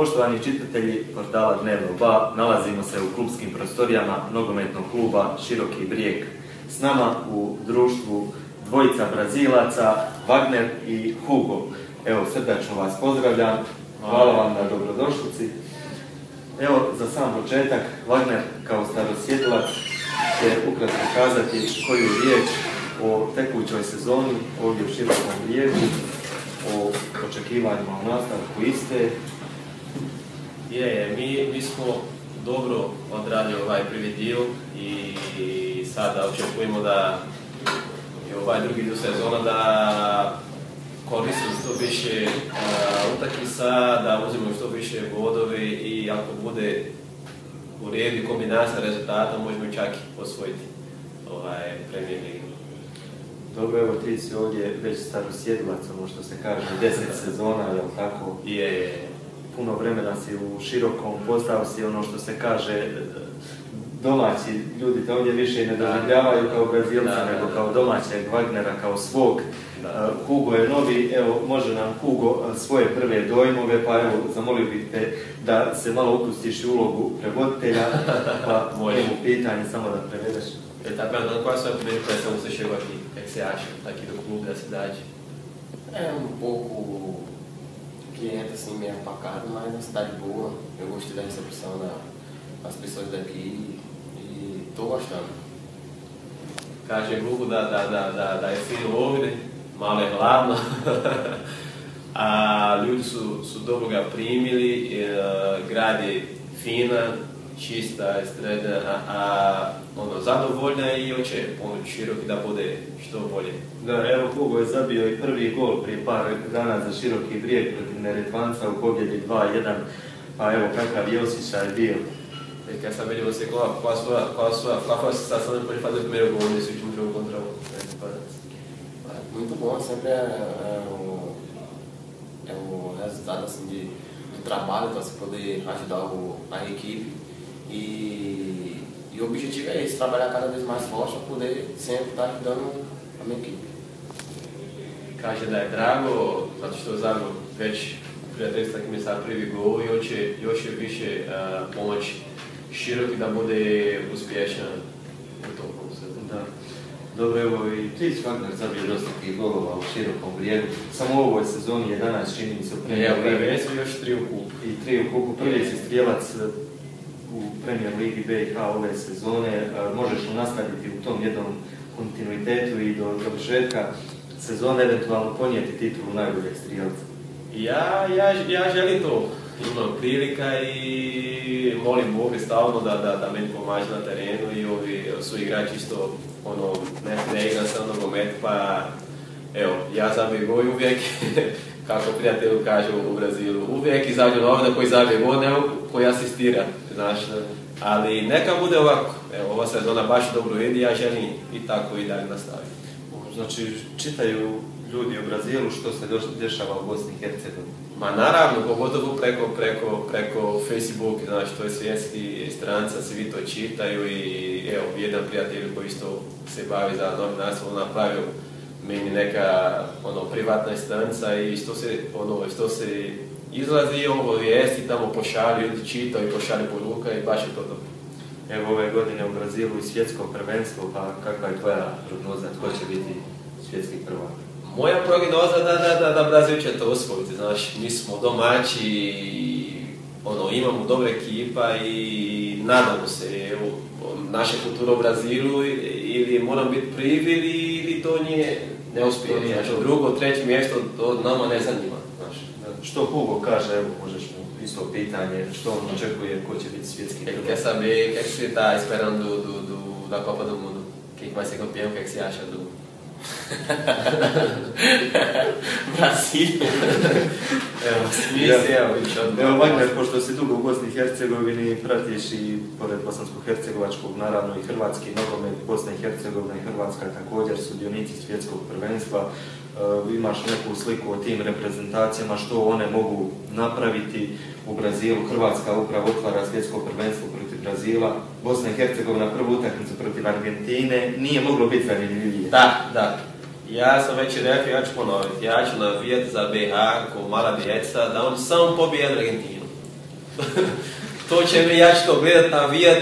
Poštovani čitatelji portala Dnevno 2, nalazimo se u klubskim prostorijama nogometnog kluba Široki Brijeg. S nama u društvu dvojica Brazilaca, Wagner i Hugo. Evo, srdačno vas pozdravljam, hvala vam na dobrodošlici. Evo, za sam početak, Wagner kao starosjedilac će ukratko kazati koju riječ o tekućoj sezoni ovdje u Širokom Brijegu, o očekivanjima u nastavku iste. Mi smo dobro odradili ovaj prvi dio i sada očekujemo da je ovaj drugi dio sezona da koristimo što više utakmica, da uzmemo što više bodove i ako bude u redu kombinacija rezultata možemo čak i osvojiti Premier ligu. Dobro, evo ti si ovdje već starosjedilac, ono što se kaže, 10 sezona, je li tako? Je. Puno vremena si u Širokom, postao si ono što se kaže domaći, ljudi te ovdje više ne doživljavaju kao Brazilca, nego kao domaćeg Wagnera, kao svog. Hugo je novi, evo može nam Hugo svoje prve dojmove, pa evo zamolio bih te da se malo upustiš u ulogu prevoditelja, pa evo pitanje samo da prevedeš. Tá perguntando qual é a sua primeira impressão quando você chegou aqui? O que você acha aqui do clube, da cidade? É pouco quieta, assim, meio apacado, mas uma cidade boa. Eu gostei da recepção das pessoas daqui e tô gostando. Kaže Hugo da je fin ovdje, malo je hladno, a ljudi su dobro ga primili, grad je fina, čista, sredna, zadovoljna i hoće pomoći Široki da bude što bolje. Da, evo Hugo je zabio i prvi gol prije par dana za Široki Brijeg protiv Neretvanca u pobjedi 2-1, pa evo kakav je osjećaj bio. Ele quer saber de você qual foi a sensação depois de fazer o primeiro gol nesse último jogo contra o Neretvanca. Muito bom, sempre é o resultado assim, do trabalho para se poder ajudar a equipe. E o objetivo é esse, trabalhar cada vez mais forte para poder sempre estar ajudando a minha equipe. Kaže da je drago, zato što zajedno već prijateljstva kimisa prvi gol i još je više pomoći Široki da bude uspješan u tom sezonu. Da. Dobro, evo i ti si Wagner zabio dosta tih golova u Širokom Brijegu. Samo u ovoj sezoni 11 čini mi se u Premier Ligi. Još 3 u kupu. I 3 u kupu. Prvi si strijelac u Premier Ligi BiH ove sezone. Možeš li nastaviti u tom jednom kontinuitetu i do završetka sezone eventualno ponijeti titulu najboljeg strijelca? Ja želim to. Imam prilika i molim Boga stalno da meni pomaže na terenu i ovi su igrači isto ne igram sam nogomet, pa evo, ja zabiju gol uvijek, kako prijatelju kažu u Brazilu, uvijek izađu novina koji zabije gol, nego koji asistira, znaš, ali neka bude ovako, evo, ova sezona baš dobro ide, ja želim i tako i dalje nastaviti. Znači, čitaju ljudi u Brazilu što se dešava u Bosni i Hercegovini? Ma naravno, pogotovo preko Facebook, znaš, to je svjetski stranca, svi to čitaju i evo, jedan prijatelj koji isto se bavi za novinarstvo napravio meni neka privatna stranca i što se izlazi ovo vijesti, tamo pošalju, ljudi čitaju i pošalju poruka i baš je to dobro. Evo ove godine u Brazilu i svjetsko prvenstvo, pa kakva je tvoja prognoza, tko će biti svjetski prvak? Moja prognoza da Brazil će to osvojiti, znaš, mi smo domaći, imamo dobra ekipa i nadamo se, evo, naša kultura u Brazilu ili moram biti prvi ili to nije neuspjeh, znači drugo, treće mjesto, to nama ne zanima, znaš. Što Hugo kaže, evo, možeš mu isto pitanje, što on očekuje, ko će biti svjetski prvak? Ele quer saber o que você está esperando da Copa do Mundo, quem vai ser campeão, o que você acha do Brasil. Evo Wagner, pošto si dugo u Bosni i Hercegovini, pratiš i pored bosansko-hercegovačkog, naravno i hrvatski nogomet, Bosna i Hercegovina i Hrvatska također sudionici svjetskog prvenstva. Imaš neku sliku o tim reprezentacijama, što one mogu napraviti u Brazilu? Hrvatska upravo otvara svjetsko prvenstvo protiv Brazila, Bosna i Hercegovina prvu utakmicu protiv Argentine, nije moglo biti zanimljivije. Da. Ja sam već rekao, ja ću ponoviti, ja ću navijati za BiH ko mala djeca, da on samo pobije Argentinu. To će mi, ja ću to gledat, navijat,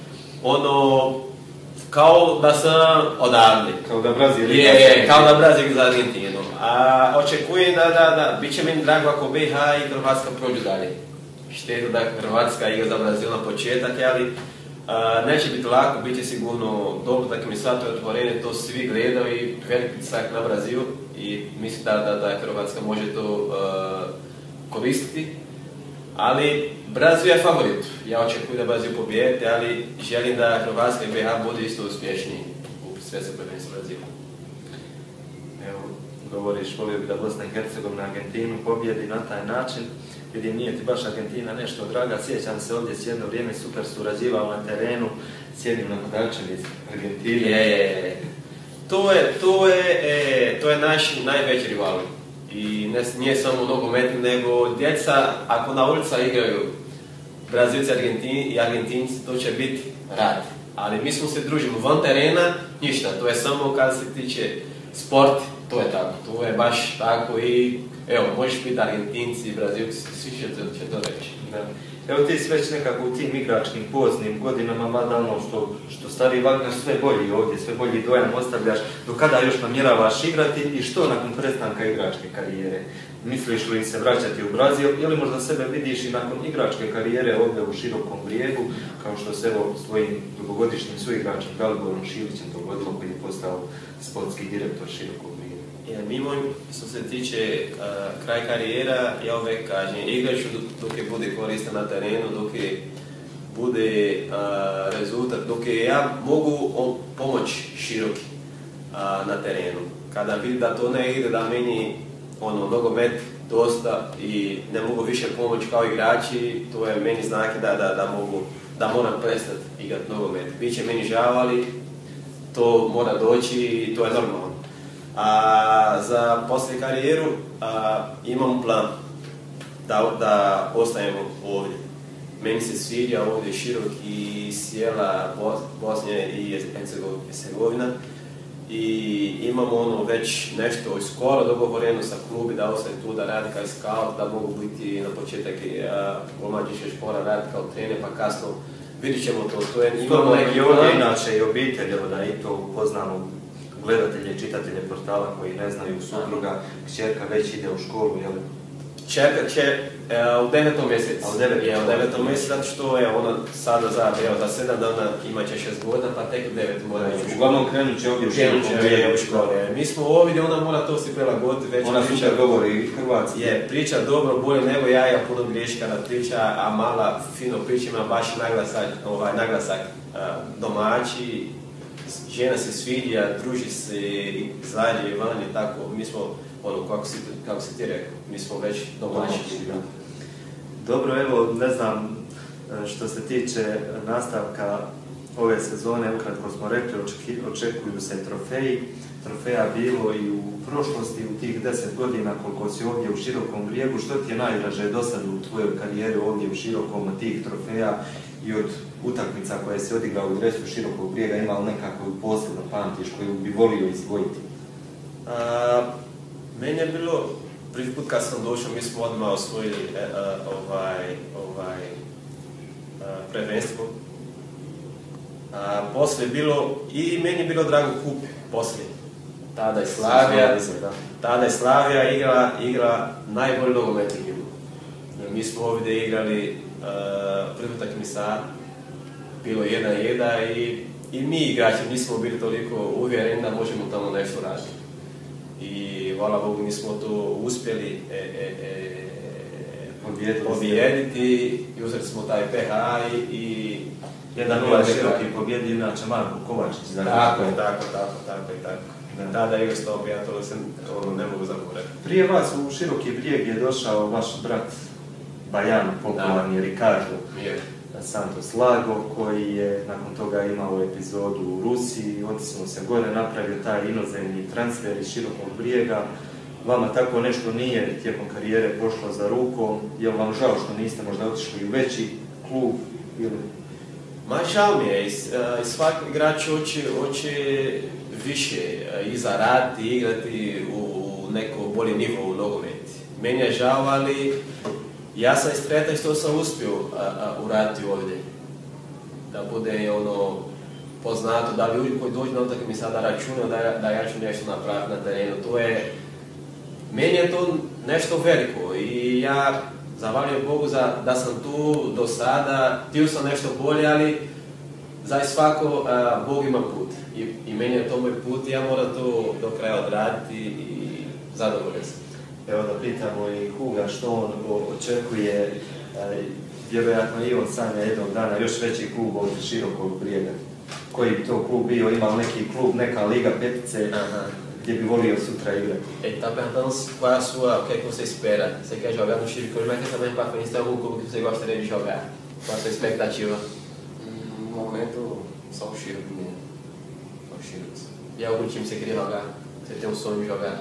kao da sam odavde. Kao da Brazil igra. Je, kao da Brazil za Argentinu. A očekujem da bit će mi drago ako BiH i Hrvatska prođu dalje. Šteta da Hrvatska igra za Brazil na početak, ali neće biti lako, bit će sigurno dobro, dakle mi sva to je otvorenje, to svi gledaju i veliki pritisak na Brazil i mislim da Hrvatska može to koristiti. Ali Brazil je favorit. Ja očekujem da Brazil pobijete, ali želim da Hrvatska i BiH budu isto uspješni u svjetskom prvenstvu Brazila. Evo, govoriš, volio bi da Bosna i Hercegovina Argentinu pobjedi na taj način. Vidim, nije ti baš Argentina nešto draga, sjećam se ovdje s jedno vrijeme super surađivao na terenu, sjedim na Kodačevi iz Argentine. To je naš najveći rival. I nije samo nogometni, nego djeca, ako na ulica igraju Brazilci i Argentinci, to će biti rad. Ali mi smo se družimo van terena, ništa, to je samo kad se tiče sport, to je tako, to je baš tako i evo, možeš biti Argentinci i Brazilci, svi će to reći. Da. Evo ti si već nekako u tim igračkim poznim godinama, mada ono što stari Wagner sve bolji ovdje, sve bolji dojam ostavljaš, do kada još namjeravaš igrati i što nakon prestanka igračke karijere? Misliš li se vraćati u Brazil ili možda sebe vidiš i nakon igračke karijere ovdje u Širokom Brijegu, kao što se evo svojim dugogodišnjim suigračem Daliborom Šilićem dogodilo koji je postao sportski direktor Širokog Brijega? Mimo što se tiče kraj karijera, ja uvijek kažem, igrat ću dok je bude koristan na terenu, dok je bude rezultat, dok je ja mogu pomoći Široki na terenu. Kada vidim da to ne ide, da meni nogomet dosta i ne mogu više pomoći kao igrači, to je meni znak da moram prestati igrati nogomet. Biće meni žao, ali to mora doći i to je normalno. Za poslije karijeru imam plan da ostajemo ovdje. Meni se sviđa ovdje Široki, sjela Bosne i Hercegovina i imamo već nešto skoro dogovoreno sa klubi da ostaje tu, da radi kao scout, da mogu biti na početak omladinske škola, radi kao trener, pa kasno vidit ćemo to. Imamo i ovdje inače i obitelj, da i to upoznamo gledatelje i čitatelje portala koji ne znaju supruga, kćerka već ide u školu, jel? Kćerka će u 9. mjesecu. U 9. mjesecu, zato što je ona sada za 7 dana imat će 6 godina, pa tek u 9 mora ići u školu. Uglavnom krenut će ovdje u školu. Mi smo ovdje, ona mora to si prilagoditi već. Ona priča govori hrvatski. Je, priča dobro, bolje nego ja puno griješi kada priča, a mala fino priča ima baš naglasak domaći. Žena se svidja, druži se, izađe i van i tako, mi smo, kako si ti rekao, mi smo već domaći. Dobro, evo, ne znam, što se tiče nastavka ove sezone, ukratko smo rekli, očekuju se trofeji. Trofeja bilo i u prošlosti, u tih 10 godina koliko si ovdje u Širokom Brijegu. Što ti je najdraže do sad u tvojoj karijeri ovdje u Širokom od tih trofeja i od utakmica koje si odigrao u dresu Širokog Brijega, imao nekako posebno pamtiš koju bi volio izdvojiti? Meni je bilo, prvi put kad sam došao, mi smo odmah osvojili prvenstvo. Poslije bilo, i meni je bilo drago kup poslije. Tada je Slavija igra najbolji nogometni ligu. Mi smo ovdje igrali prvi utakmica, bilo 1-1 i mi igrači nismo bili toliko uvjereni da možemo tamo nešto raditi. I hvala Bogu mi smo to uspjeli pobijediti i uzeli smo taj PH i 1-0 Široki pobjedi, inače Marko Kovačić. Tako. Tada je igra stop, ja to se ne mogu zaboraviti. Prije vas u Široki Brijeg je došao vaš brat Bajan, popularni Ricardo Santos Lago, koji je nakon toga imao epizodu u Rusiji, otisnuo se gore, napravio taj inozemni transfer iz Širokog Brijega. Vama tako nešto nije tijekom karijere pošlo za rukom, je li vam žao što niste možda otišli u veći klub ili... Ma žao mi je, i svaki igrač hoće više i zaraditi, igrati u neko bolji nivo u nogometi. Meni je žao, ali Ja sam sretan što sam uspio uraditi ovdje. Da bude poznato, da ljudi koji dođu na utakmicu sada računaju da ja ću nešto napraviti na terenu. Meni je to nešto veliko i ja zahvaljujem Bogu da sam tu do sada. Htio sam nešto bolje, ali za svako Bog ima put. I meni je to moj put i ja moram to do kraja odraditi i zadovoljan sam. Evo da pitamo i Huga što on očekuje, vjerojatno i on sanja jednog dana još veći klub od Širokog Brijega. Koji bi to klub bio, imao neki klub, neka liga petice, gdje bi volio sutra igrati? Tá perguntando qual é a sua, o que é que você espera? Você quer jogar no Chile, mas quer também para frente, tem algum clube que você gostaria de jogar? Qual a sua expectativa? No momento, só o Chile mesmo. Só o Chile. E algum time que você queria jogar? Você tem um sonho de jogar?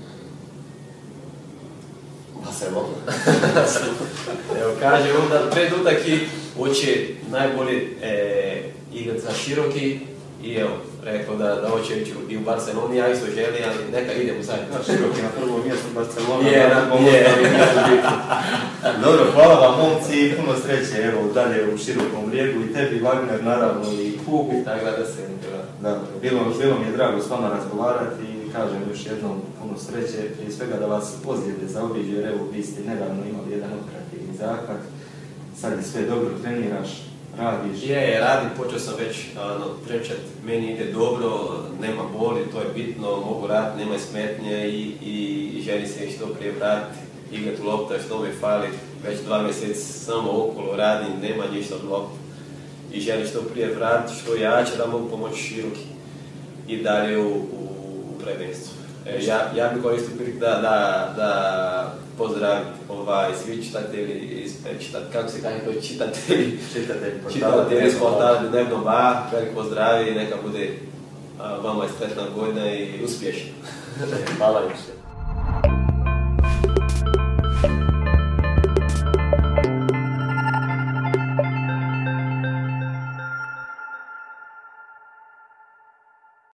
Barcelona. Evo kaže, onda preduta ki hoće najbolje igrati za Široki i evo, rekao da hoće ići i u Barceloni, ja isto želim, ali neka idemo zajedno. Široki na prvom mjestu Barcelona. Je. Dobro, hvala vam momci i puno sreće evo dalje u Širokom Brijegu i tebi Wagner naravno i Hugu. Tako da se bilo mi je drago s vama razgovarati i kažem još jednom puno sreće, prije svega da vas ozljede zaobiđu jer evo vi ste nedavno imali jedan operativni zahvat, sad je sve dobro, treniraš, radiš. Radim, počeo sam već trčat, meni ide dobro, nema boli, to je bitno, mogu raditi, nema smetnje i želim se što prije vratiti, igrati lopta što mi fali, već 2 mjeseca samo okolo radim, nema ništa od lopta i želim što prije vratiti, što jače da mogu pomoći Široki i dalje u prvenstvu. Ja bih koristio priliku da pozdravim svi čitatelji, kako se kaže to, čitatelji iz portala Dnevnog Ba, veliko pozdrav i neka bude vama sretna godina i uspješna. Hvala još.